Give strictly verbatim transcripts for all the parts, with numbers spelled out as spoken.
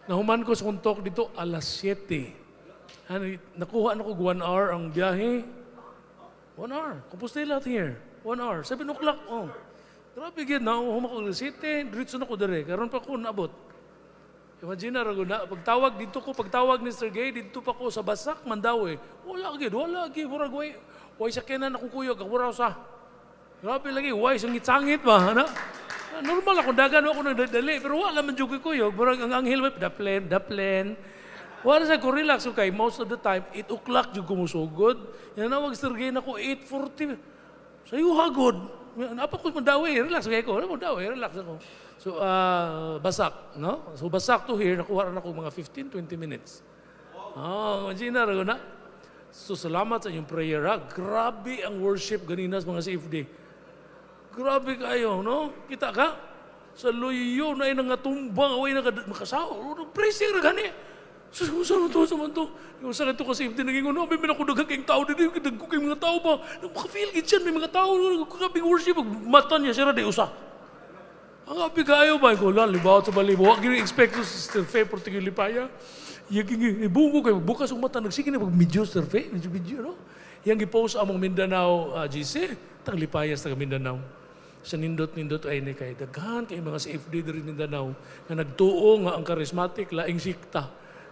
Nahuman ko sa kuntok dito alas siyete. Ano, nakuha na ko one hour ang biyahe. One hour. Compostela out here. One hour. Seven o'clock. Oh. Grabe gid na. Human ko alas siyete. Diretso na ko dire. Karon pa ko naabot. Imagine na, na pagtawag dito ko, pagtawag ni Sir Gay, dito pa ko sa Basak, Mandawi. Wala gid, wala gid. Murag way, way sakyanan ako kuyog. Ako sa. Grabe lagi. Way sang ngitsangit ba? Ano? Normal ako, dagan ako nagdadali, pero wala man dyan kuyog. Murag ang anghel, daplen, daplen. Wala sa ko relax, okay, most of the time, eight o'clock dyan kumusugod. Yan na, wag sirgay na ko, eight forty. Sa'yo hagod. Apa ko Mandawi, relax, okay ko. Mandawi, relax ako. So, uh, Basak, no? So, Basak to here, nakuha na ako mga fifteen to twenty minutes. Oh, imagine na, na. So, salamat sa inyong prayer, ha? Grabe ang worship ganina sa mga C F D. Grabe kayo, no? Kita ka? Sa luyo na ay nangatumba, away na makasaw. Praise na gani. So, saan ito, saan ito? Yung sakit ito kasi, hindi naging ano, may minakudagang kayong tao, hindi nagkudagko kayong mga tao ba? Makafeel gid siya, may mga tao, nagkukabing worship, mata niya, sira di usa. Ang api kayo ba? Ikaw lang, libawat sa balibo. Huwag yung expect to Sister Faye, particularly paya. Yung ibungo kayo, bukas ang mata, nagsige na pag-medyo, Sister Faye, medyo-medyo, no? Yang gipost among Mindanao, uh, G C, tang lipayas taga Mindanao. Sa nindot-nindot ay ni kay daghan kay mga C F D diri Mindanao nga nagtuo nga ang charismatic laing sikta.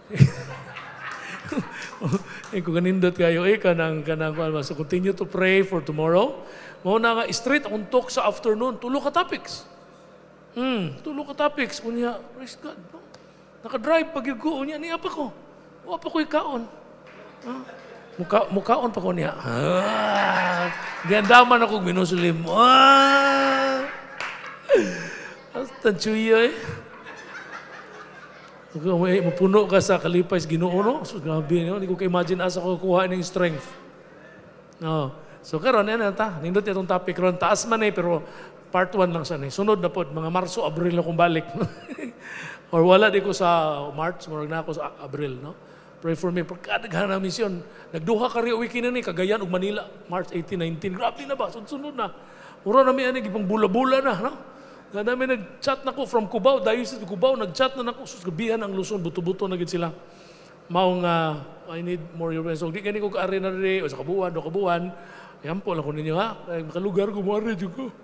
Eh kung ganindot kayo eh kanang kanang so continue to pray for tomorrow. Mao na nga straight untok sa afternoon tulo ka topics. Hmm, tulo ka topics unya praise God. No? Naka-drive pag ko unya ni apa ko. O apa ko ikaon. Ah. Muka, mukaon pa ko niya. Ah, gandaman ako minusulim. Ah, hasta chuyo eh. May mapuno ka sa kalipay sa Ginoo, no? So, grabe, no? Hindi ko ka-imagine asa ko kuha ng strength. No. So, karon yan ta. Nindot itong topic ron. Taas man eh, pero part one lang sana eh. Sunod na po, mga Marso, Abril akong balik. Or wala di ko sa March, marag na ako sa Abril, no? Pray for me. Pagkadaghan na misyon. Nagduha ka rin weekend na ni, Cagayan ug Manila, March eighteen, nineteen. Grabe na ba? Sunod na. Ura namin ani, ipang bula-bula na. No? Nga namin nag-chat na ko from Cubao, Diocese of Cubao, nag-chat na na ko. Susgabihan ang Luzon, buto-buto na gid sila. Maong, uh, I need more your friends. So, di gani ko ka-ari na rin, o sa kabuan, do kabuan. Yan po lang ko ninyo, ha? Makalugar ko, mo-ari dyan ko.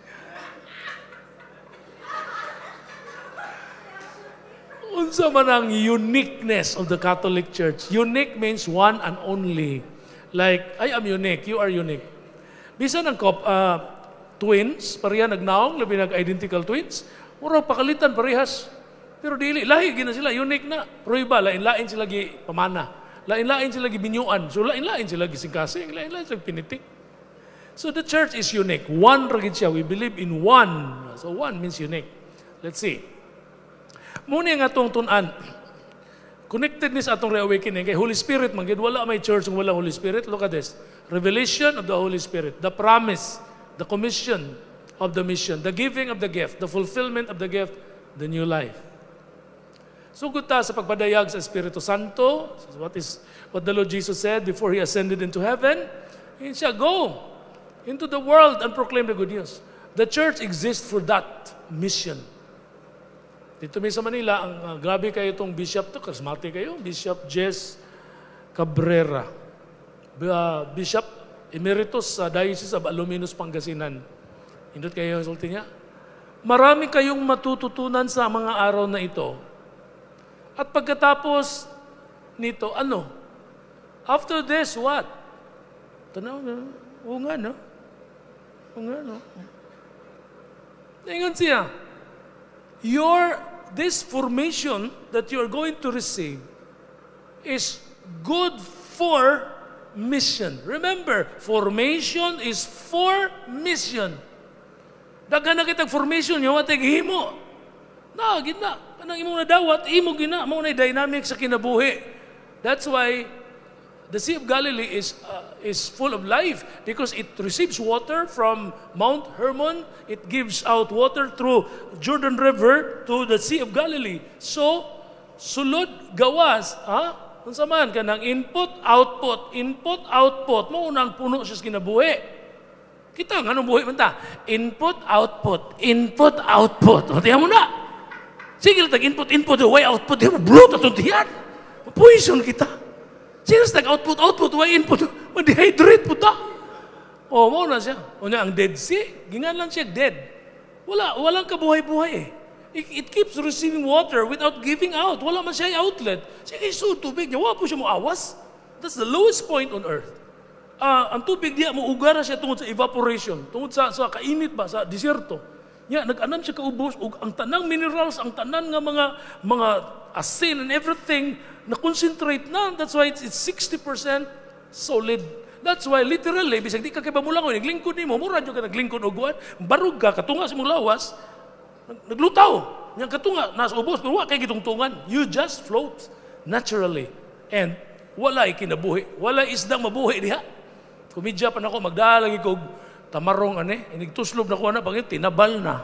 Unsa man ang uniqueness of the Catholic Church. Unique means one and only. Like, I am unique, you are unique. Bisan ang uh, twins, pareha nagnaong, labi nag-identical twins, mura pakalitan parehas. Pero dili, lahi gina sila, unique na. Pero iba, lain-lain sila gi pamana. Lain-lain sila gi binyuan. So lain-lain sila gi singkasing, lain-lain sila pinitik. So the church is unique. One ragid siya. We believe in one. So one means unique. Let's see. Muna nga itong tunan. Connected ni sa atong reawakening kay Holy Spirit. Magid wala may church kung wala Holy Spirit. Look at this. Revelation of the Holy Spirit. The promise. The commission of the mission. The giving of the gift. The fulfillment of the gift. The new life. Sugod ta sa pagpadayag sa Espiritu Santo. What is what the Lord Jesus said before He ascended into heaven. He said, go into the world and proclaim the good news. The church exists for that mission. Dito may sa Manila, ang uh, grabe kayo itong bishop to, charismatic kayo, Bishop Jess Cabrera. Uh, Bishop Emeritus sa Diocese of Alaminos, Pangasinan. Indot kayo, sulti niya. Marami kayong matututunan sa mga araw na ito. At pagkatapos nito, ano? After this, what? Tanaw na, oo nga, no? Oo nga, no? Ingat siya. Your, this formation that you are going to receive is good for mission. Remember, formation is for mission. Dagan na kitag formation, yung watay himo. Na, gina. Kanang imong nadawat, imo gina. Mao na dynamic sa kinabuhi. That's why the Sea of Galilee is uh, is full of life because it receives water from Mount Hermon. It gives out water through Jordan River to the Sea of Galilee. So, sulod gawas, ha? Unsa man kanang input, output, input, output. Mao nang puno siya sa kinabuhi. Kita nga anong buhi man ta? Input, output, input, output. O, tiyan mo na. Sige, tag-input, input, way output, bloat at untiyan. Poison kita. Sige, tag-output, output, way input, ma-dehydrate po ta. O, mo na siya. O niya, ang Dead Sea, gingan lang siya dead. Wala, walang kabuhay-buhay eh. It, it keeps receiving water without giving out. Wala man siya outlet. Sige, so tubig niya, wala po siya mo awas. That's the lowest point on earth. Uh, ang tubig niya, maugara siya tungod sa evaporation, tungod sa, sa kainit ba, sa disyerto. Nya, nag-anan siya kaubos, ug ang tanang minerals, ang tanan nga mga mga asin and everything, na-concentrate na. That's why it's, it's sixty percent solid. That's why literally, bisag di ka kay bamulangoy, naglingkod ni mo, mura dyan ka naglingkod o guwan, barug ka, katunga sa mong lawas, naglutaw. Yang katunga, nasa ubos, pero wala kay gitungtungan. You just float naturally. And wala kinabuhi. Wala isdang mabuhi diha. Kumidya pa na ako, magdalagi ko tamarong ane, inigtuslob na ko na, pangit, tinabal na.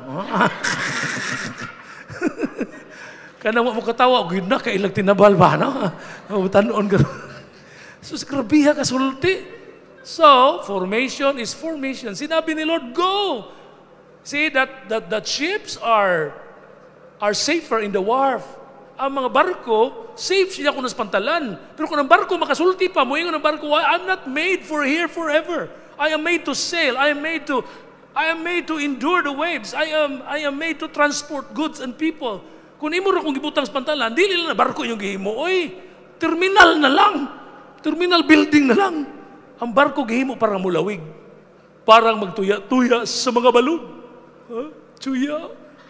Kana mo katawa, yun na, kailag tinabal ba, no? Tanon ka. So, skrabiha ka sulti. So, formation is formation. Sinabi ni Lord, go! See, that, that, that ships are, are safer in the wharf. Ang mga barko, safe siya kung naspantalan. Pero kung ang barko makasulti pa, mo yung ang barko, I'm not made for here forever. I am made to sail. I am made to I am made to endure the waves. I am I am made to transport goods and people. Kung imo ra kung gibutang sa pantalan, dili na barko yung gihimo. Oy, terminal na lang. Terminal building na lang. Ang barko gihimo parang mulawig. Parang magtuya-tuya sa mga balon. Huh? Tuya.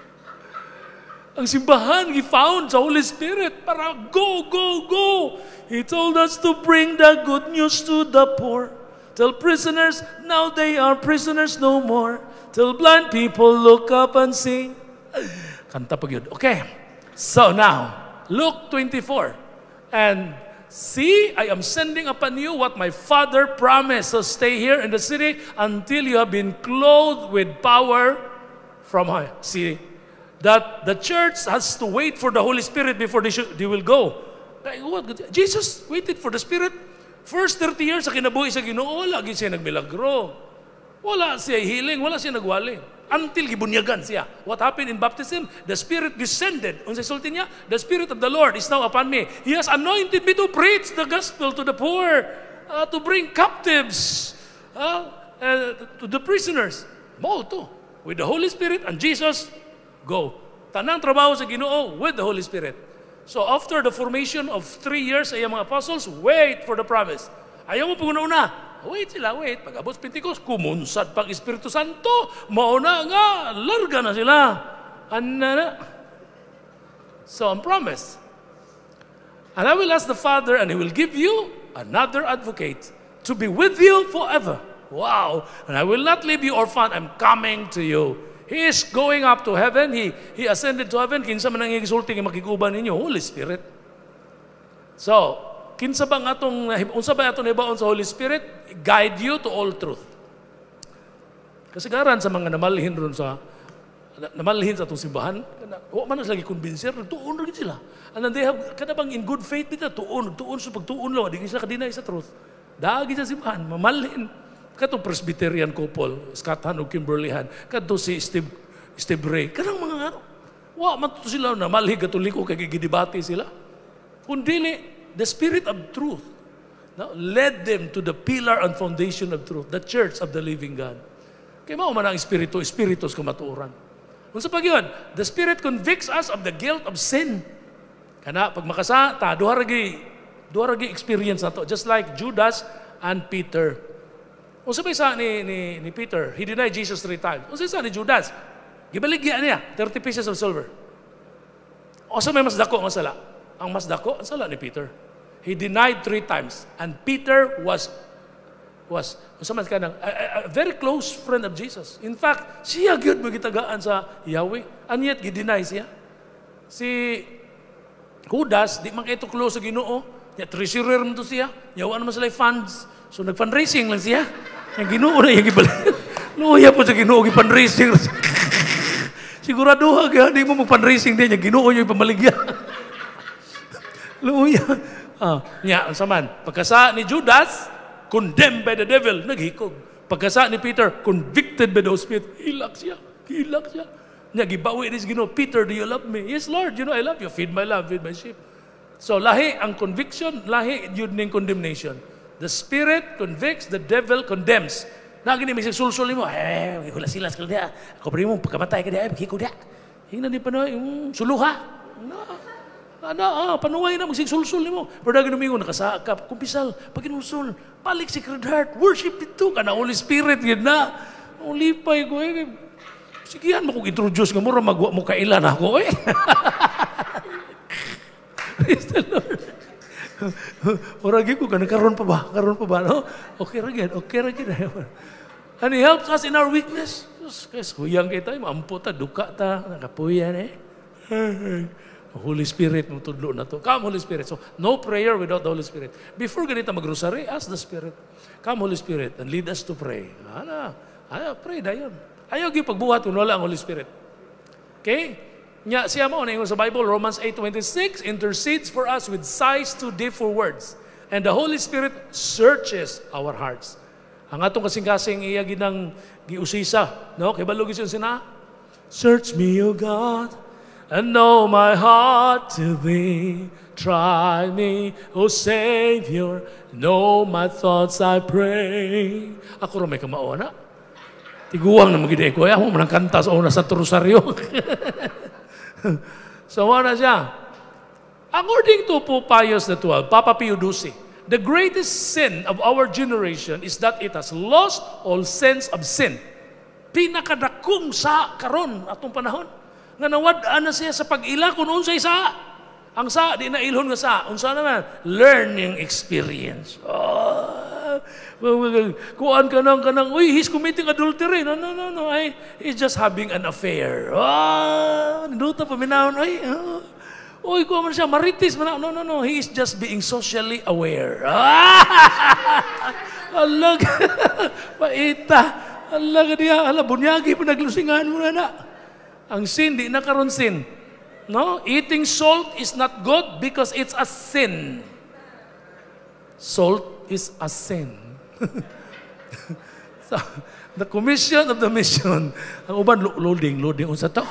Ang simbahan gi-found sa Holy Spirit para go, go, go. He told us to bring the good news to the poor. Tell prisoners, now they are prisoners no more. Tell blind people, look up and see. Kanta pag yun. Okay. So now, Luke twenty-four. And see, I am sending upon you what my Father promised. So stay here in the city until you have been clothed with power from high. See, that the church has to wait for the Holy Spirit before they, should, they will go. Like, what? Jesus waited for the Spirit. First thirty years sa kinabuhi sa Ginoo, lagi siya nagmilagro. Wala siya healing, wala siya nagwali. Until gibunyagan siya. What happened in baptism? The Spirit descended. Unsay sulti niya? The Spirit of the Lord is now upon me. He has anointed me to preach the gospel to the poor, uh, to bring captives, uh, uh, to the prisoners. Mo to. With the Holy Spirit and Jesus, go. Tanang trabaho sa Ginoo with the Holy Spirit. So after the formation of three years ay mga apostles, wait for the promise. Ayaw mo pag-una-una. Wait sila, wait. Pag-abot Pentecost, kumunsad pag Espiritu Santo. Mauna nga, larga na sila. Ano na? So ang promise. And I will ask the Father, and He will give you another advocate to be with you forever. Wow. And I will not leave you orphan. I'm coming to you. He is going up to heaven. He he ascended to heaven. Kinsa man ang igisulti nga makiguban ninyo? Holy Spirit. So, kinsa ba nga atong, unsa ba atong hibaon sa Holy Spirit? Guide you to all truth. Kasagaran sa mga namalhin ron sa, namalhin sa atong simbahan, huwag man lagi convincer, tuon rin sila. And then they have, kada bang in good faith nila, tuon, tuon sa pagtuon lang, di sila kadinay sa truth. Dagi sa simbahan, mamalhin. Katong Presbyterian couple, Scott Han o Kimberly Han, kato si Steve, Steve Ray, kanang mga ano, wa, matuto sila na malhi katoliko kay gidibati sila. Kundili, the Spirit of truth now, led them to the pillar and foundation of truth, the church of the living God. Kaya mao man ang Espiritu, Espiritus kamatuoran. Kung sa pag yun, the Spirit convicts us of the guilt of sin. Kana, pag makasa, ta, duha ragi, duha ragi experience na to, just like Judas and Peter. Kung sabay sa ni, ni, ni Peter, he denied Jesus three times. Kung sabay sa ni Judas, gibaligyan niya, thirty pieces of silver. O sa may mas dako ang sala. Ang mas dako, ang sala ni Peter. He denied three times. And Peter was, was, kung sabay ka nang, a, a very close friend of Jesus. In fact, siya gyud magitagaan sa Yahweh. And yet, gideny siya. Si Judas, di man kayo close sa Ginoo. Ya, treasurer mo to siya. Yawa naman sila funds. So, nag-fundraising lang siya. Yung Ginoo na yung ibalik. Luya po sa Ginoo, yung-fundraising. Siguraduha ka, di mo mag-fundraising din. Yung Ginoo yung pamaligya. Luya. Ah, niya, ang saman. Pagkasa ni Judas, condemned by the devil, naghikog. Pagkasa ni Peter, convicted by the Holy Spirit, hilak siya. Hilak siya. Nya gibawi ni Ginoo, Peter, do you love me? Yes, Lord, you know I love you. Feed my love, feed my sheep. So lahi ang conviction, lahi yun ning condemnation. The Spirit convicts, the devil condemns. Nagini may sulsul mo, eh, hula silas ka dia. Ako pa mo, pagkamatay ka dia, magkiko dia. Hingnan ni Panoy, um, suluha. No. Ano, ah, panuway na, magsigsulsul ni mo. Pero dagin umingon, nakasakap, kumpisal, pag inusul, balik Sacred Heart, worship dito ka na, Holy Spirit, yun na. Ulipay ko, eh. Sige yan, makong introduce nga mo, magwa mo kailan ako, eh. Praise the Lord. Oragi ko, karon pa ba? Karon pa ba? No? Okay ragyan, okay ragyan. And He helps us in our weakness. Kasi huyang kita, maampo ta, duka ta, nakapuyan eh. Holy Spirit, mong tudlo na to. Come, Holy Spirit. So, no prayer without the Holy Spirit. Before ganito mag-rosary, ask the Spirit. Come, Holy Spirit, and lead us to pray. Ano? Ayaw, pray dayon. Ayaw yung pagbuhat kung wala ang Holy Spirit. Okay? Nya, siya mo, na sa Bible, Romans eight twenty-six, intercedes for us with sighs too deep for words. And the Holy Spirit searches our hearts. Ang atong kasing-kasing iya ginang giusisa, no? Kay balugis yun sina, search me, O God, and know my heart to thee. Try me, O Savior, know my thoughts, I pray. Ako rin may kamao na. Tiguang na magiging ko. Ayaw mo manang kanta sa una sa Rosaryo. So, ano siya? According to Pope Pius the twelfth, Papa Pio twelve, the greatest sin of our generation is that it has lost all sense of sin. Pinakadakong sa karon atong panahon. Nga nawad-an na siya sa pag-ila kung unsay sa. Ang sa, di na ilhon nga sa. Unsa naman? Learning experience. Oh, kuan ka nang, ka nang, uy, he's committing adultery. No, no, no, no. Ay, he's just having an affair. Oh, naduta pa minahon. Ay, oh. Uy, kuha man siya, maritis. No, no, no. He is just being socially aware. Ah! Alag. Paita. Alag niya. Ala, bunyagi pa naglusingan mo na na. Ang sin, di na karon sin. No? Eating salt is not good because it's a sin. Salt is a sin. So, the commission of the mission. Ang uban, loading, loading unsa to.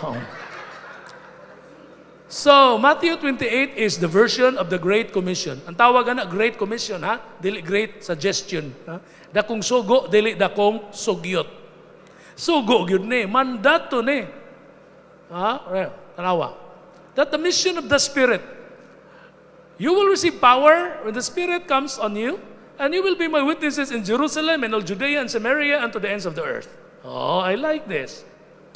So, Matthew twenty-eight is the version of the Great Commission. Ang tawag na Great Commission, ha? Dili Great Suggestion. Ha? Dakong sugo, dili dakong sugyot. Sugo, yun ni. Mandato ni. Ha? Tanawa. That the mission of the Spirit. You will receive power when the Spirit comes on you, and you will be my witnesses in Jerusalem and all Judea and Samaria and to the ends of the earth. Oh, I like this.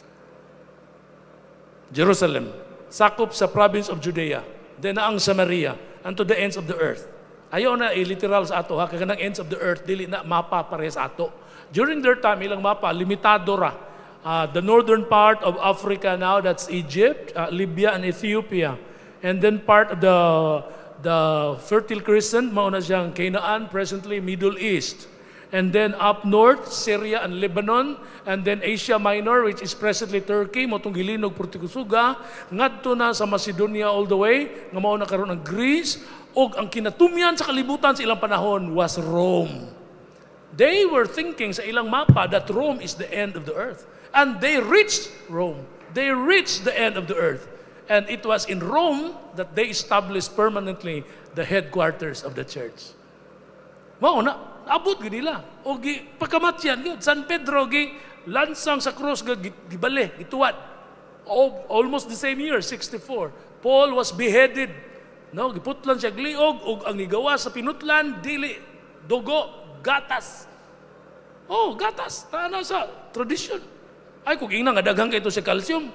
Jerusalem, sakop sa province of Judea, then ang Samaria, and to the ends of the earth. Ayaw na i-literal sa ato, ha? Kaya ng ends of the earth, dili na mapa pares ato. During their time, ilang mapa, limitado ra. Uh, the northern part of Africa now, that's Egypt, uh, Libya, and Ethiopia. And then part of the the Fertile Crescent, mauna siyang Canaan, presently Middle East. And then up north, Syria and Lebanon. And then Asia Minor, which is presently Turkey, motong gilinog Portugusuga. Ngadto na sa Macedonia all the way, nga mauna karon ang Greece. O ang kinatumyan sa kalibutan sa ilang panahon was Rome. They were thinking sa ilang mapa that Rome is the end of the earth. And they reached Rome. They reached the end of the earth. And it was in Rome that they established permanently the headquarters of the church. Mao na, abot gid nila. O gi pagkamatyan gyud San Pedro gi lansang sa krus ga gibali, gituwad. Almost the same year, sixty-four. Paul was beheaded. No, giputlan siya gliog ug ang gigawa sa pinutlan dili dugo, gatas. Oh, gatas. Tana sa tradition. Ay, kung ina nga daghang kayo sa calcium.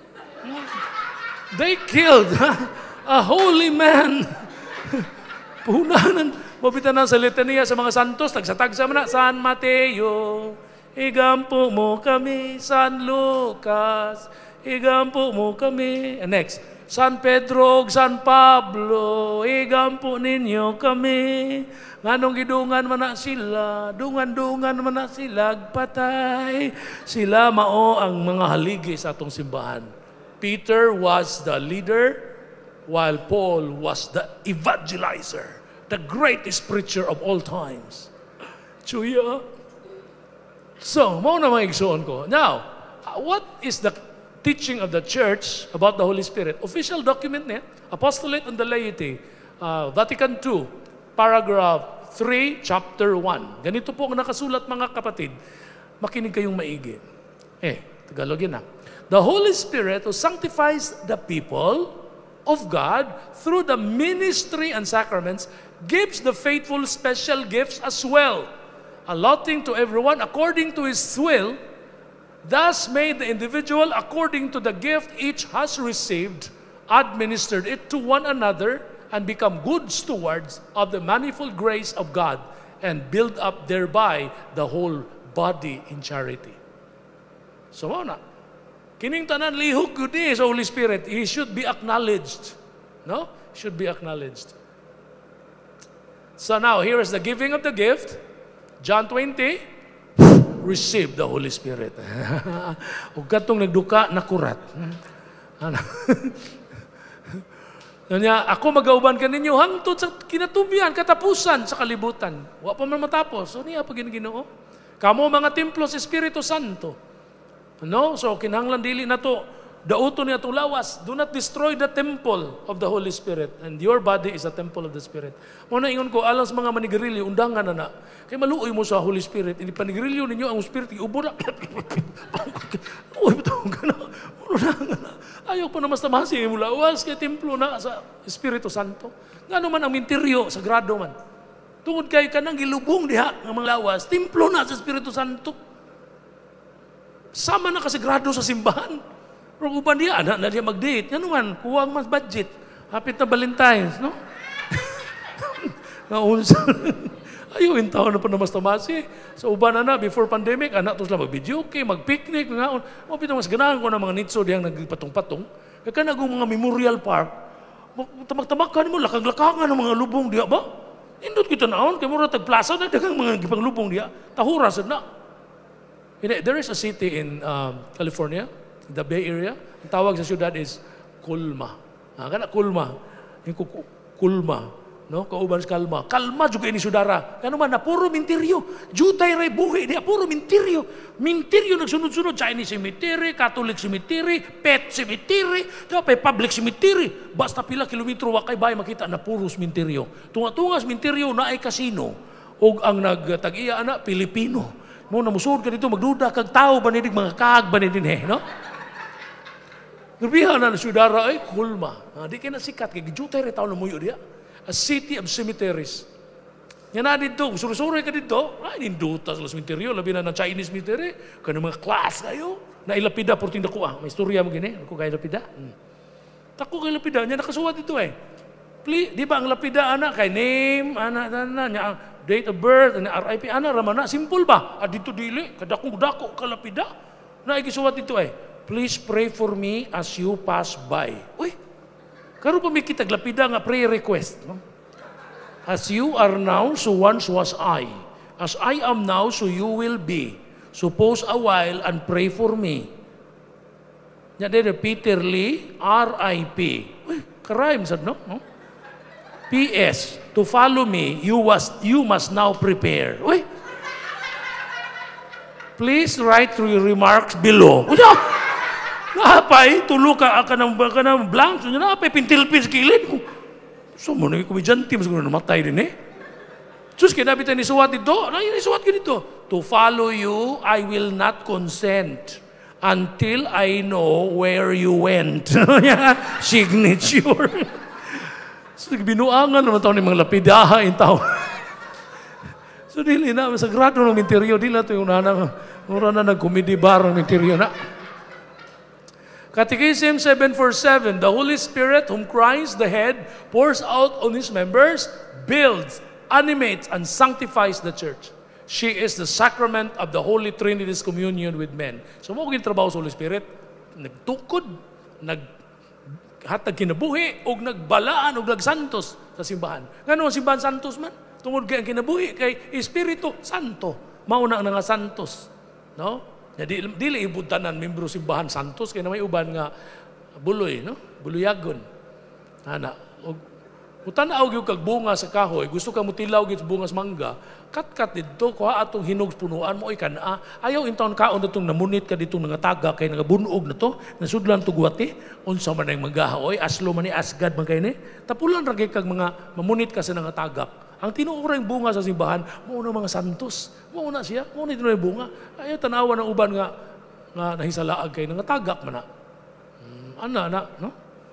They killed a holy man. Puhunanan. Mabitan na sa litania sa mga santos. Tagsatagsa man na. San Mateo, igampo mo kami. San Lucas, igampo mo kami. And next, San Pedro, San Pablo, igampo ninyo kami. Nganong gidungan man na sila, dungan-dungan man na sila, patay. Sila mao ang mga haligi sa atong simbahan. Peter was the leader, while Paul was the evangelizer, the greatest preacher of all times. Chuya. So, mao na mga igsoon ko. Now, what is the teaching of the church about the Holy Spirit. Official document niya, Apostolate on the Laity, uh, Vatican two, paragraph three, chapter one. Ganito po ang nakasulat, mga kapatid. Makinig kayong maigi. Eh, Tagalog yun na. The Holy Spirit who sanctifies the people of God through the ministry and sacraments gives the faithful special gifts as well, allotting to everyone according to His will, thus made the individual according to the gift each has received, administered it to one another, and become good stewards of the manifold grace of God, and build up thereby the whole body in charity. So, na, kining tanan lihok yun eh sa Holy Spirit. He should be acknowledged. No? Should be acknowledged. So now, here is the giving of the gift. John twenty, receive the Holy Spirit. Huwag katong nagduka, nakurat. Ano? Kanya, ako mag-auban ka ninyo hangtod sa kinatubian, katapusan sa kalibutan. Wa pa man matapos. So niya pag ginoo. Kamo mga templo sa Espiritu Santo. No? So kinahanglan dili na to dauto niya itong lawas. Do not destroy the temple of the Holy Spirit. And your body is a temple of the Spirit. Muna ingon ko, alang sa mga manigarilyo, undangan na na. Kaya maluoy mo sa Holy Spirit. Hindi panigarilyo ninyo ang Spirit, iubo na. Uy, batong ka na. Undangan na. Ayaw pa na mas tamasi mo lawas. Kaya templo na sa Espiritu Santo. Nga man ang minteryo, sagrado man. Tungod kayo ka nang gilubong diha ng mga lawas, templo na sa Espiritu Santo. Sama na kasagrado sa simbahan. Pero uban niya, anak na niya mag-date. Yan naman, kuwang mas budget. Hapit na Valentine's, no? Naunsa. Ayaw, yung taon na pa na mas tamasi. So, uban na na, before pandemic, anak to sila mag-video, okay, mag-picnic, ngaon. O, pitang mas ganahan ko ng mga nitso diyang nagpatong-patong. Kaya nagong mga memorial park, tamag-tamakan mo, lakag-lakangan ng mga lubong diya ba? Indot kita naon, kaya mura tag-plaza na, dagang mga gipang lubong diya. Tahura, sad na. There is a city in uh, California, the Bay Area. Ang tawag sa syudad is Kulma. Ah, kana Kulma. Yung Kulma. No? Kauban sa Kalma. Kalma juga ini sudara. Kano man na puro minteryo. Jutay ray buhi dia puro minteryo. Minteryo nagsunod-sunod. Chinese cemetery, Catholic cemetery, pet cemetery, tapos public cemetery. Basta pila kilometro wa kay bay makita na puro minteryo. Tunga-tunga sa minteryo na ay kasino. Og ang nagtag-iya ana Pilipino. Mo na musud ka dito magduda kag tao ba nidig mga kag ba nidin eh, no? Grabihan na na sudara ay Kulma. Ah, di kay na sikat kay jutay ray tawo na muyo diya. A city of cemeteries. Yan na dito, surusuroy ka dito, ay ninduta sa cemetery, labi na ng Chinese cemetery, kaya mga class kayo, na ilapida por tinda ko ah. May istorya mo gini, ako kay lapida. Hmm. Tako kay lapida, niya nakasuwat dito eh. Please, di ba ang lapida anak kay name, anak na niya date of birth, R I P anak ramana, simple ba? Ah, dito dili, kadakong dako ka lapida. Na igisuwat dito eh. Please pray for me as you pass by. Uy, karon pa may kitag lapida nga prayer request. No? As you are now, so once was I. As I am now, so you will be. So pause a while and pray for me. Nya de Peter Lee, R I P. Uy, karime sad no? no? P S. To follow me, you was you must now prepare. Uy. Please write your remarks below. Uy, napay, tulo ka ka ng, ka ng blank. So, napay, pintilpin sa kilid. So, mo na yung komedyante, mas gano'n namatay din eh. Sus, kinabi tayo ni suwat dito. Ay, suwat ko dito. To follow you, I will not consent until I know where you went. Signature. So, binuangan naman tayo ng mga lapidaha in tao. So, dili na, sagrado ng interior. Dili na ito yung nanang, mura na nag-comedy bar ng interior na. Catechism seven forty-seven, the Holy Spirit, whom Christ the head pours out on His members, builds, animates, and sanctifies the church. She is the sacrament of the Holy Trinity's communion with men. So, mo kong trabaho sa Holy Spirit, nagtukod, naghatag kinabuhi, o nagbalaan, o nagsantos sa simbahan. Ngano ang simbahan santos man? Tungod kay ang kinabuhi, kay Espiritu Santo. Mauna ang nga santos. No? Di, dili ibutanan membro simbahan santos kaya may uban nga buloy no buluyagon ana og Mutanaw gyud kag bunga sa kahoy, gusto ka mutilaw gyud sa bunga sa mangga, kat-kat didto kuha atong hinog punuan mo oy kana. Ayaw intawon kaon datong namunit ka dito nga taga kay nagabunog na to, nasudlan to guwati, unsa man ang magahaoy, aslo man ni asgad man kay ni. Tapulan ra kay kag mga mamunit ka sa nga tagak. Ang tinuurang bunga sa simbahan, mao na mga santos. Mao na siya, mao na tinuoy bunga. Ayaw tanawa ng uban nga nga nahisalaag kay nga tagak man na. Hmm, ana na, no?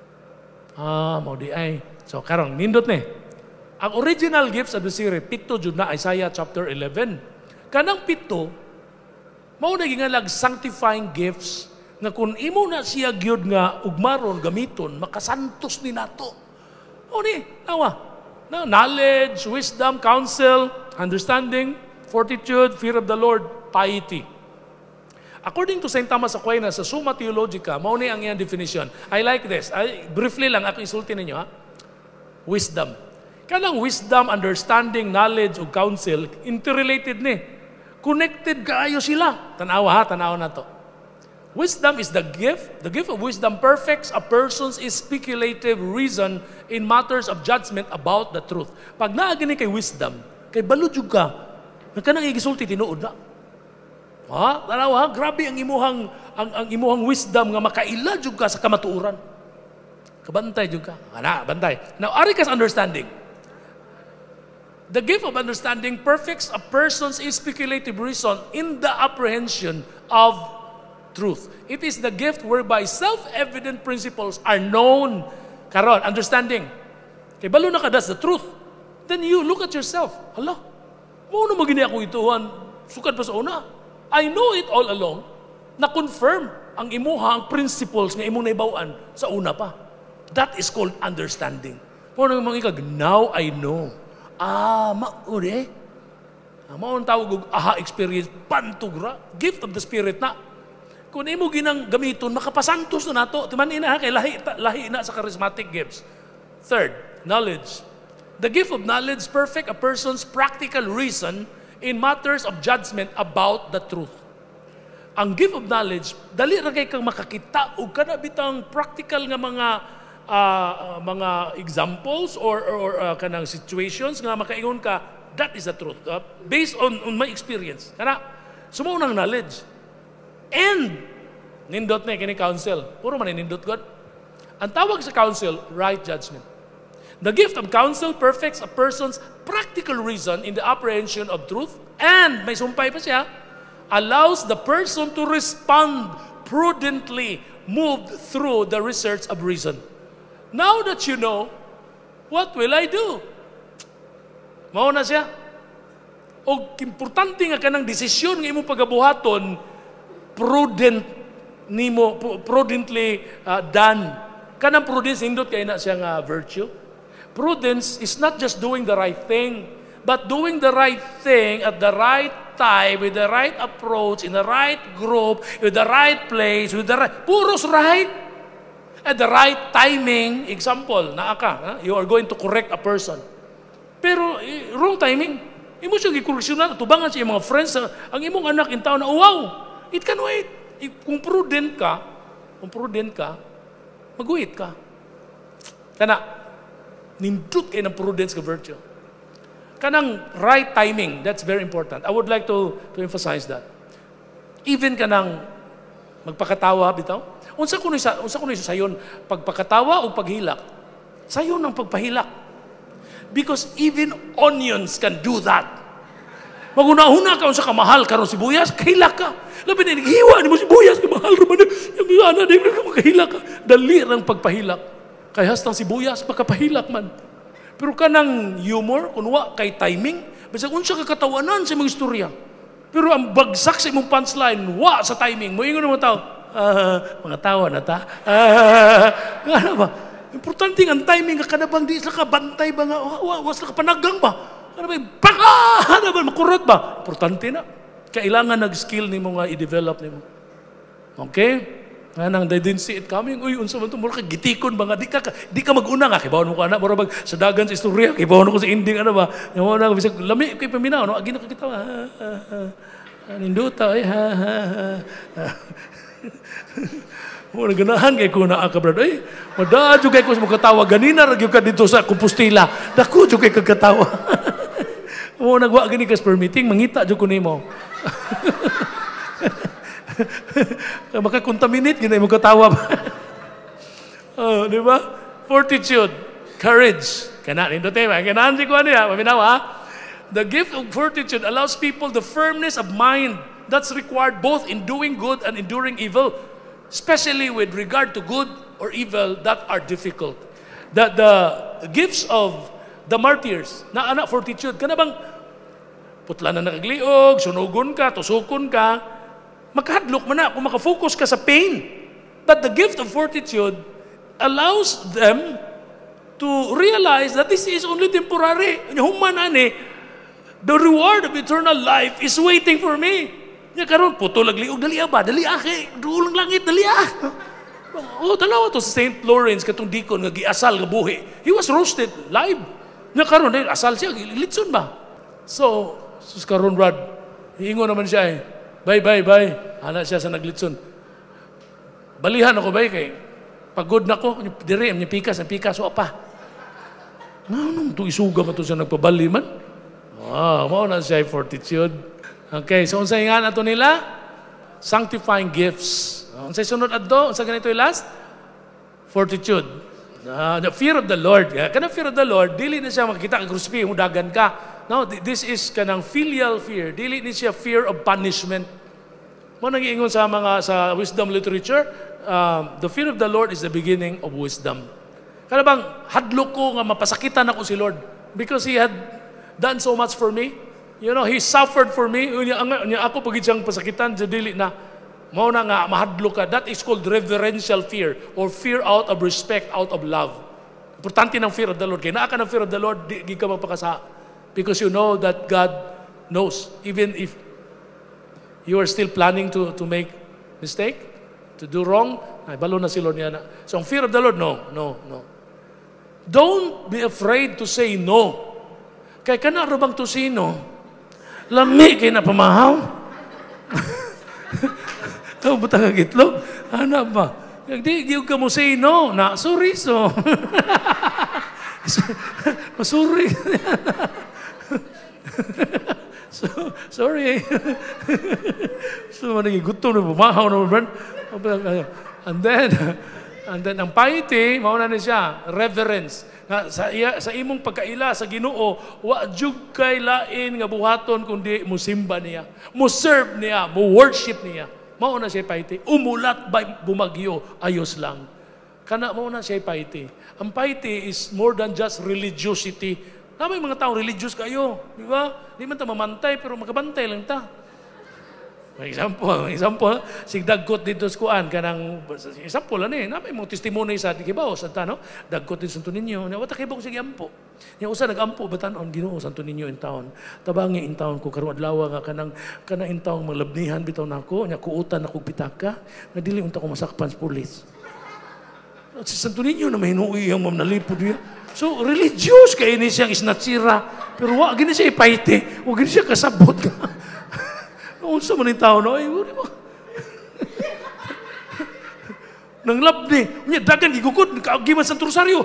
Ah, mao di ay. So karon nindot ni. Ang original gifts of the Spirit, pito jud na Isaiah chapter eleven. Kanang pito, mao na gingalag sanctifying gifts nga kung imo na siya gyud nga ugmaron gamiton makasantos ni nato. O ni, nawa. Na knowledge, wisdom, counsel, understanding, fortitude, fear of the Lord, piety. According to Saint Thomas Aquinas sa Summa Theologica, mao ni ang iyang definition. I like this. I, briefly lang ako isulti ninyo ha. Wisdom. Kanang wisdom, understanding, knowledge, o counsel, interrelated ni. Connected kaayo sila. Tanawa ha, tanawa na to. Wisdom is the gift. The gift of wisdom perfects a person's speculative reason in matters of judgment about the truth. Pag naagini kay wisdom, kay baludjug ka, kanang igisulti tinuod na. Ha? Tanawa ha, grabe ang imuhang, ang, ang imuhang wisdom nga makaila jud ka sa kamatuoran. Kabantay jud ka. Ana, bantay. Now, ari kas understanding. The gift of understanding perfects a person's speculative reason in the apprehension of truth. It is the gift whereby self-evident principles are known. Karon, understanding. Kay balo na ka, that's the truth. Then you look at yourself. Hala, mo na magini ako ituhan. Sukad pa sa una. I know it all along. Na-confirm ang imuha, ang principles nga imong naibawaan sa una pa. That is called understanding. Kung mga ikag, now I know. Ah, maure. Ah, maon tawag og aha experience, pantugra, gift of the Spirit na. Kung imo ginang gamiton, makapasantos na nato. Timan ina ha, kay lahi, lahi na sa charismatic gifts. Third, knowledge. The gift of knowledge perfect a person's practical reason in matters of judgment about the truth. Ang gift of knowledge, dali ra kay kang makakita og kana bitang practical nga mga Uh, mga examples or, or, or uh, kanang situations nga makaingon ka, that is the truth. Uh, based on, on my experience. Kana, sumaw ng knowledge. And, nindot na kini counsel. Puro man nindot God. Ang tawag sa counsel, right judgment. The gift of counsel perfects a person's practical reason in the apprehension of truth and, may sumpay pa siya, allows the person to respond prudently, moved through the research of reason. Now that you know, what will I do? Mao na siya. O importante nga kanang desisyon nga imong pagabuhaton, prudent nimo, prudently uh, done. Kanang prudence, hindot kay na siya nga virtue. Prudence is not just doing the right thing, but doing the right thing at the right time, with the right approach, in the right group, with the right place, with the right, puros right. At the right timing, example, naa ka, ha? You are going to correct a person. Pero, eh, wrong timing. Imo siya gikoreksyonan, tubangan siya yung mga friends, ang imong anak in town na, oh, wow, it can wait. Kung prudent ka, kung prudent ka, mag-wait ka. Kana, nindot kayo ng prudence ka virtue. Kanang right timing, that's very important. I would like to, to emphasize that. Even kanang magpakatawa, bitaw, Unsa kuno sa unsa kuno sa sayon pagpakatawa o paghilak? Sayon ang pagpahilak. Because even onions can do that. Maguna-huna ka unsa ka mahal karon sibuyas, kahilak ka. Labi na hiwa ni mo sibuyas, mahal ra man. Yung ana di mo kahilak ka. Dali rang pagpahilak. Kay hastang sibuyas makapahilak man. Pero kanang humor kunwa kay timing, bisag unsa ka katawanan sa mga istorya. Pero ang bagsak sa imong punchline, wa sa timing. Moingon mo tao. Uh, mga tawa na ta. Uh, ano ba? Importante ang timing ka kanabang di sila ka bantay ba nga, was sila ka panagang ba? Ano ba? Baka! Ano ba? Makurot ba? Importante na. Kailangan nag-skill ni mo nga i-develop ni mo. Okay? Nga nang they didn't see it coming. Uy, unsa man ito, mura ka gitikon ba nga? Di ka, di ka mag-una nga. Kibawan mo ka na. Mura bag sa dagan sa istorya. Kibawan mo ko sa ending. Ano ba? Yung mga bisag, lami kay paminaw. No? Agin ako kita. Ha, ha, ha. Ninduta. Ay, ha, ha, ha. O naganahan kay ko na ka brad. Ay, madaan jud kay ko sa katawa ganina ra gyud ka dito sa Compostela. Dako jud kay kagkatawa. Mo nagwa gani kas permitting mangita jud ko nimo. Maka-contaminate gina mo katawa. Oh, di ba? Fortitude, courage. Kana nindo te, kana si ko niya, maminawa. The gift of fortitude allows people the firmness of mind that's required both in doing good and enduring evil, especially with regard to good or evil that are difficult. The, the, the gifts of the martyrs, na anak fortitude, kana bang putla na nakagliog, sunugon ka, tusukon ka, makahadlok man na kung makafocus ka sa pain. But the gift of fortitude allows them to realize that this is only temporary. Human ani, the reward of eternal life is waiting for me. Nya karon puto lagliog dali ba dali aki dulang langit dali ah. Oh tanaw to sa Saint Lawrence katong dikon nga giasal nga buhi. He was roasted live. Nya karon dahil asal siya litson ba. So sus karon Brad, hiingon naman siya eh. Bye bye bye. Ana siya sa naglitson. Balihan ako bay kay pagod na ko dire nya pikas ang pikas wa pa. Nanong to isuga man to sa nagpabali man. Ah, mao na siya fortitude. Okay, so unsay nga nato nila? Sanctifying gifts. Unsay sunod adto? Unsa ganito last? Fortitude. Uh, the fear of the Lord. Yeah, kanang fear of the Lord, dili na siya makita kag kruspi mudagan ka. No, this is kanang filial fear. Dili ni siya fear of punishment. Mo nag-iingon sa mga sa wisdom literature, uh, the fear of the Lord is the beginning of wisdom. Kana bang hadlok ko nga mapasakitan ako si Lord because he had done so much for me. You know, he suffered for me. Unya ako pagid siyang pasakitan sa dili na mao na nga mahadlok ka. That is called reverential fear or fear out of respect, out of love. Importante ng fear of the Lord. Kaya naa ka ng fear of the Lord, di, di ka magpakasa. Because you know that God knows. Even if you are still planning to, to make mistake, to do wrong, ay balo na si Lord niya na. So ang fear of the Lord, no, no, no. Don't be afraid to say no. Kaya ka na bang tusino? Lami kayo na pamahaw? Ito, butang ang itlog? Ano ba? Di, di ka mo say no. Na, sorry, so. Sorry. So, sorry. So, managigutom na pumahaw naman. And then, and then, ang piety, mauna na siya, reverence. Sa, iya, sa imong pagkaila sa Ginoo, wa jud kay lain nga buhaton kundi musimba niya, mo serve niya, mo worship niya. Mao na siya piety. Umulat by bumagyo, ayos lang. Kana mao na siya piety. Ang piety is more than just religiosity. Namay mga tao religious kayo, di ba? Di man ta mamantay pero makabantay lang ta. May example, example, sig dagkot dito sa kuan kanang example ani, na may mo testimony sa Kibaw sa tano, dagkot dito sa ninyo. Na wata Kibaw sige ampo. Nya usa nagampo batan-on Ginoo sa ninyo in town. Tabangi in town ko karon adlaw nga kanang kana in town malabnihan bitaw nako, nya kuutan ako pitaka, nga dili unta ko masakpan sa pulis. Sa Santo Niño na mahinuoy ang mamnalipod niya. So religious kay ini siyang isnatsira, pero wa gini siya ipaite, wa gini siya kasabot ka. Unsa man yung tao, no? Ay, uri mo. Nang labni. Unya, dagan, gigukod. Giman sa Rosaryo.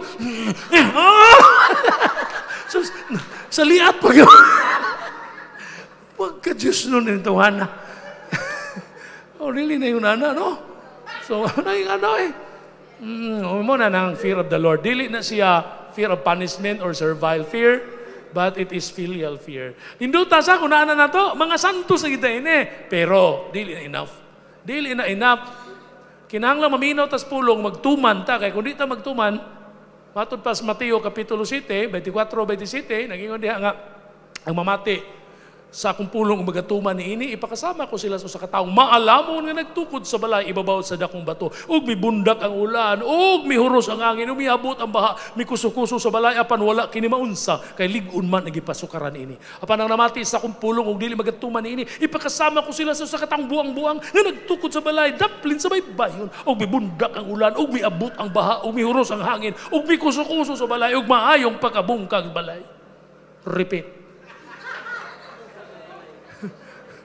So, sa liat pa yun. Huwag ka Diyos nun yung tawana. Oh, really na yung nana, no? So, na yung ano eh. Mm, mo na ng fear of the Lord. Dili na siya fear of punishment or servile fear. But it is filial fear. Ninduta sa kung naanan na to, mga santos na kita ini. Pero, dili na enough. Dili na enough. Kinahanglan maminaw tas pulong, magtuman ta. Kaya kung di ta magtuman, matod pa sa Mateo Kapitulo seven, twenty-four, twenty-seven, nag-ingon diha nga, ang mamati sa akong pulong magatuman ni ini, ipakasama ko sila sa kataong maalamon nga nagtukod sa balay, ibabaw sa dakong bato. Ug mi bundak ang ulan, ug mi huros ang angin, ug miabot ang baha, mi kuso-kuso sa balay, apan wala kini maunsa, kay ligun man nagipasukaran ini. Apan ang namati sa akong pulong, ug dili magatuman ni ini, ipakasama ko sila sa kataong buang-buang nga nagtukod sa balay, daplin sa baybayon, ug mi bundak ang ulan, ug miabot ang baha, ug mi huros ang hangin, ug mi kuso-kuso sa balay, ug maayong pagkabungkag balay. Repeat.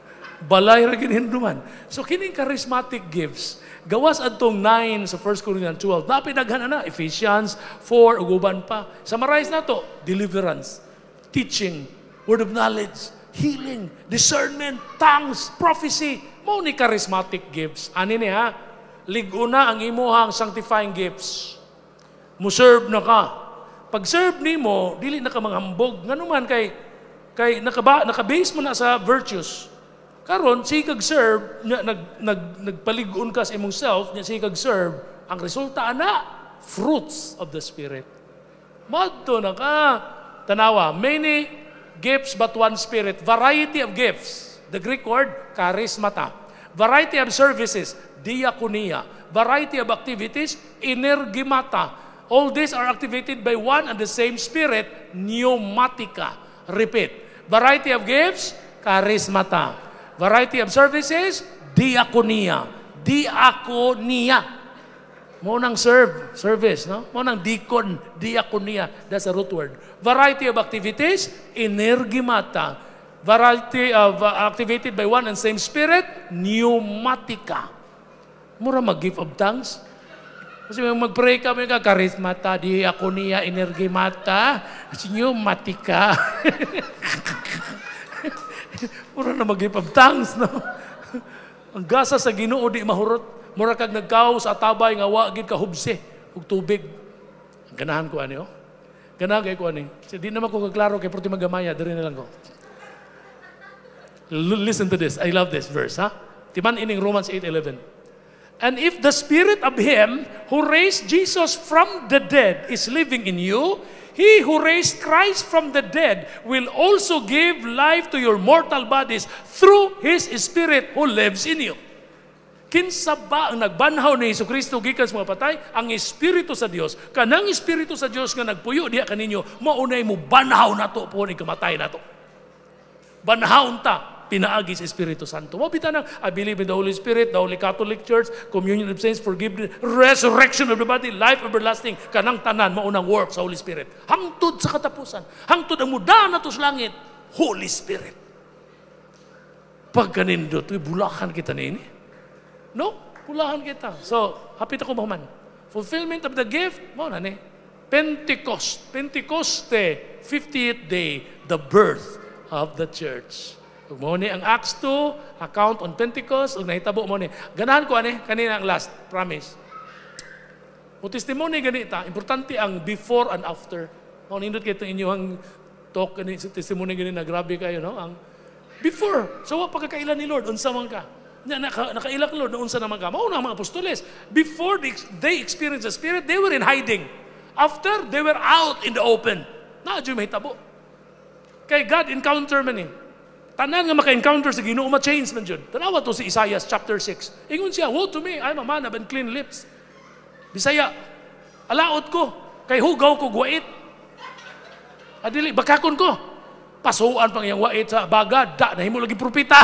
Balay ra ginhinduman. So kining charismatic gifts, gawas adtong nine sa First Corinthians twelve. Dapat daghan na Ephesians four uguban pa. Summarize na to, deliverance, teaching, word of knowledge, healing, discernment, tongues, prophecy. Mao ni charismatic gifts. Ani ni ha? Liguna ang imuhang sanctifying gifts. Muserve na ka. Pag serve nimo, dili na ka manghambog. Nganuman kay kay nakaba naka-base mo na sa virtues. Karon si kag serve nya nag nag nagpalig-on ka sa imong self nya si kag serve ang resulta ana fruits of the spirit. Madto na ka tanawa many gifts but one spirit, variety of gifts. The Greek word charismata. Variety of services, diakonia. Variety of activities, energimata. All these are activated by one and the same spirit, pneumatica. Repeat. Variety of gifts, charismata. Variety of services, diakonia. Diakonia. Mo nang serve, service, no? Mo nang deacon, diakonia. That's a root word. Variety of activities, energimata. Variety of uh, activated by one and same spirit, pneumatica. Mura mag-give of tongues. Kasi mag-pray ka, may ka, charismata, diakonia, energimata, pneumatica. Mura na mag-give of tongues, no? Ang gasa sa Ginoo di mahurot. Mura kag nagkaw sa atabay nga wagid ka hubse ug tubig. Ganahan ko ani oh. Ganahan kay ko ani. Kasi di naman ko kaklaro kay porti magamaya diri na lang ko. L- listen to this. I love this verse, ha? Timan ining Romans eight eleven. And if the spirit of him who raised Jesus from the dead is living in you, he who raised Christ from the dead will also give life to your mortal bodies through his spirit who lives in you. Kinsa ba ang nagbanhaw ni Jesucristo gikan sa mga patay? Ang Espiritu sa Dios. Kanang Espiritu sa Dios nga nagpuyo diha kaninyo, maunay mo banhaw nato po ni kamatay nato. Banhaw ta pinaagi sa Espiritu Santo. Mabita na, I believe in the Holy Spirit, the Holy Catholic Church, communion of saints, forgiveness, resurrection of the body, life everlasting, kanang tanan, maunang work sa Holy Spirit. Hangtod sa katapusan. Hangtod ang muda na to sa langit, Holy Spirit. Pag kanindot, bulakan kita nini. No? Bulakan kita. So, hapit ako mahuman. Fulfillment of the gift, mo na ni. Pentecost. Pentecoste, fiftieth day, the birth of the church. Kung mo ni ang Acts two, account on Pentecost, ug nahitabo mo ni. Ganahan ko ani kanina ang last, promise. O testimony ganita, importante ang before and after. Kung nindot kayo itong inyong talk, gani, testimony ganina, grabe kayo, no? Ang before, so wa pagkakailan ni Lord, unsa man ka. Na, naka, nakailak Lord, unsa naman ka. Mauna ang mga apostoles. Before they, they experienced the Spirit, they were in hiding. After, they were out in the open. Naadyo mahitabo. Kay God encounter man eh. Tanan nga maka-encounter sa Ginoo, ma-change man dyan. Tanawa to si Isaiah chapter six. Ingon siya, woe to me, I'm a man of unclean lips. Bisaya, alaot ko, kay hugaw ko guwait. Adili, bakakon ko. Pasuan pang iyang wait sa bagad, da, nahimo lagi propita.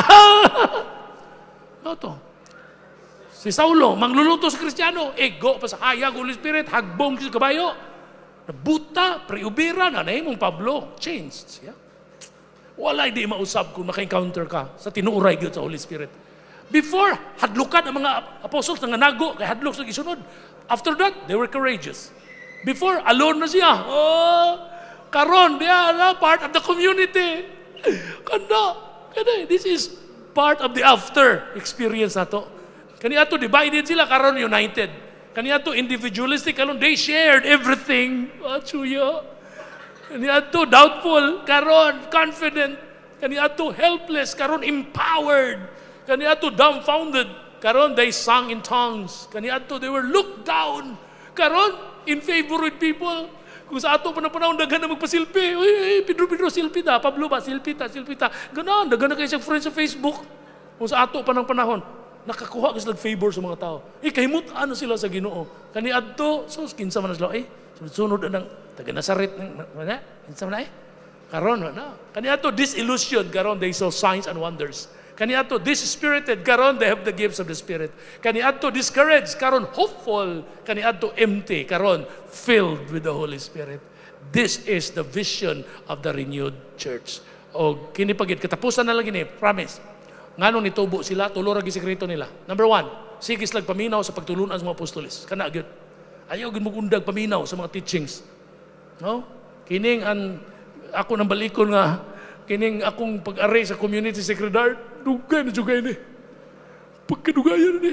Ano to? Si Saulo, mangluluto sa Kristiyano, ego pa sa hayag, Holy Spirit, hagbong sa kabayo. Nabuta, preubira, na nahimong Pablo. Changed siya. Walay di mausab kung maka-encounter ka sa tinuuray gyud sa Holy Spirit. Before, hadlukan ang mga apostles nga nago, kay hadlok sa gisunod. After that, they were courageous. Before, alone na siya. Oh, karon, diya, na, part of the community. Kanda, kanda, this is part of the after experience na to. Kani ato, divided sila, karon united. Kani ato, individualistic, karon, they shared everything. Ah, chuya. Kani ato doubtful, karon confident. Kani ato helpless, karon empowered. Kani ato dumbfounded, karon they sang in tongues. Kani ato they were looked down. Karon in favor with people. Kung sa ato pa na panahon daghan na magpasilpi. Uy, uy, Pedro Pedro silpi ta, Pablo ba silpi ta, silpi ta. Ganon, daghan na kayo sa friends sa Facebook. Kung sa ato pa ng panahon, nakakuha ka sila favor sa mga tao. Eh, kahimutan na sila sa Ginoo. Kani adto, so kinsa man na sila, eh, sunod-sunod na ng taga Nazaret, na, kinsa man na eh. Karon, na. Kani adto, disillusion, karon, they saw signs and wonders. Kani adto, dispirited, karon, they have the gifts of the Spirit. Kani adto, discouraged, karon, hopeful. Kani adto, empty, karon, filled with the Holy Spirit. This is the vision of the renewed church. O, kini pagit, katapusan na lang ini, promise. Nganong nitubo sila, tulo ra gi sekreto nila. Number one, sige sila paminaw sa pagtulunan sa mga apostoles. Kana gyud. Ayaw gyud magundag paminaw sa mga teachings. No? Kining an ako nang balikon nga kining akong pag-aray sa community secretary, dugay na dugay ni. Pagkadugayan ni.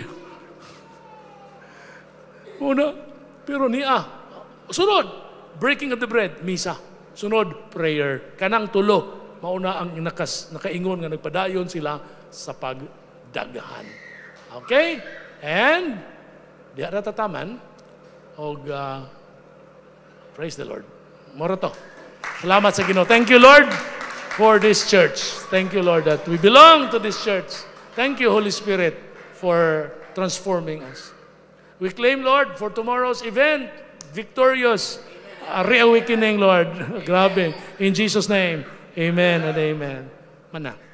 Una, pero niya, sunod, breaking of the bread, misa. Sunod, prayer. Kanang tulo, mauna ang nakas, nakaingon nga nagpadayon sila sa pagdagahan. Okay? And, di ara tataman, og uh, praise the Lord. Moro to. Salamat sa Ginoo. Thank you, Lord, for this church. Thank you, Lord, that we belong to this church. Thank you, Holy Spirit, for transforming us. We claim, Lord, for tomorrow's event, victorious, uh, reawakening, Lord. Grabe. In Jesus' name, amen and amen. Mana.